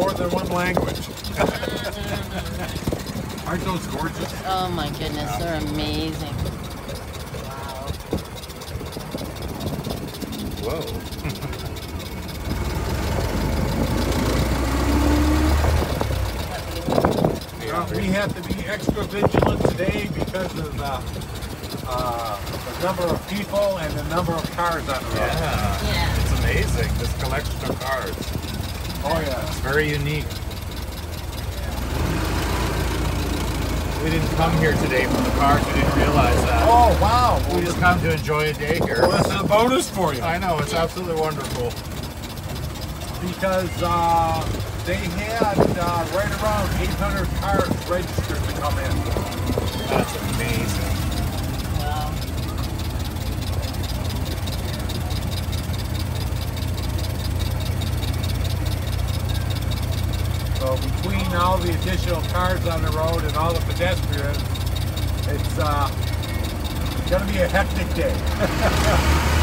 more than one language. Aren't those gorgeous? Oh my goodness, they're amazing. Wow. Whoa. We have to be extra vigilant today because of the number of people and the number of cars on the road. Yeah. It's amazing, this collection of cars. Oh yeah. It's very unique. We didn't come here today for the cars, we didn't realize that. Oh wow. We just come to enjoy a day here. Well, this is a bonus for you. I know, it's absolutely wonderful. Because they had right around 800 cars registered to come in. That's amazing. Wow. So between all the additional cars on the road and all the pedestrians, it's going to be a hectic day.